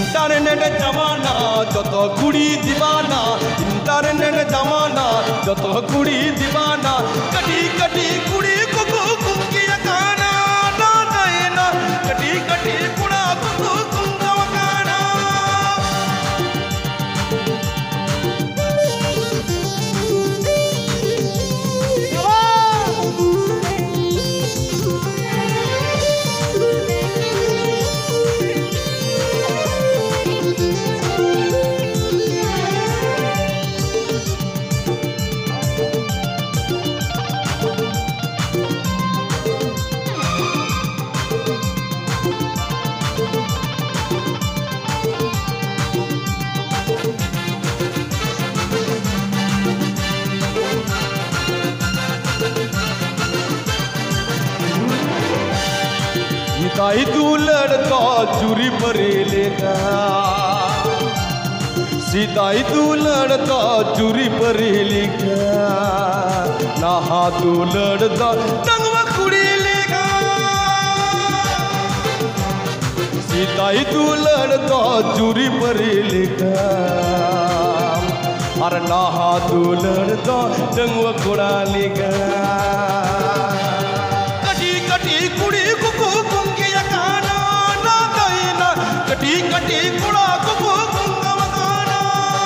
internet जमाना যত कुड़ी दीवाना इंटरनेट जमाना যত कुड़ी दीवाना कटी कटी कुड़ी को कुंगिया गाना ना देना कटी कटी कुड़ा को कुंगा गाना सीताई तू लड़का चूरी परेलेगा सीताई तू लड़का चूरी परेलेगा नहा तू लड़का टंगवा कुड़ी लेगा सीताई तू लड़का चूरी परेलेगा अरे नहा तू लड़का टंगवा कुड़ा लेगा कटी कटी कुड़ी को कटी कटी कुड़ा को कुंगा गाना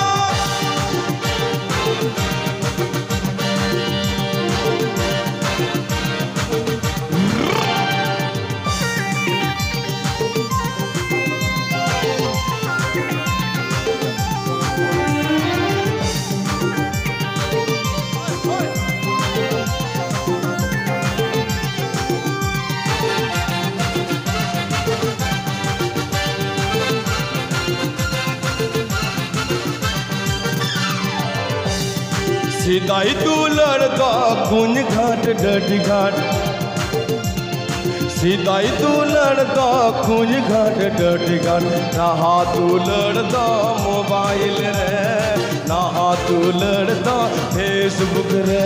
सीताई तू लड़का कुंज घाट डडी घाट सीताई तू लड़का कुंज घाट डडी घाट नहा तू लड़का मोबाइल रे नहा तू लड़का फेसबुक रे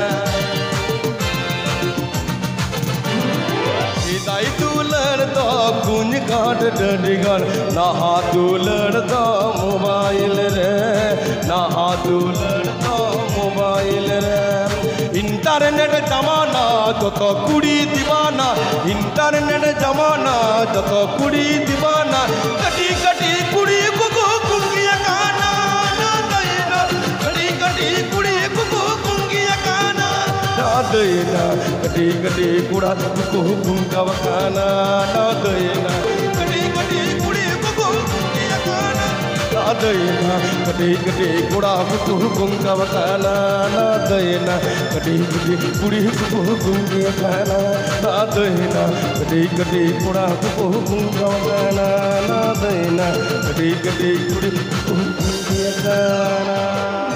सीताई तू लड़का कुंज घाट डडी घाट नहा तू लड़का मोबाइल रे नहा तू लड़का मोबाइल रे इंटरनेट जमाना যত कुड़ी दीवाना इंटरनेट जमाना যত कुड़ी दीवाना कटी कटी कुड़ी को कुंगिया गाना ना देना कटी कटी कुड़ी को कुंगिया गाना ना देना कटी कटी कुड़ा को कुंगा गाना ना देना कटी कटी कुड़ी को कुंगिया गाना ना देना कटी कटी कुड़ा को कुंगा गाना ना देना कटी कटी कुड़ी को कुंगिया गाना ना देना कटी कटी कुड़ा को कुंगा गाना ना देना कटी कटी कुड़ी को कुंगिया गाना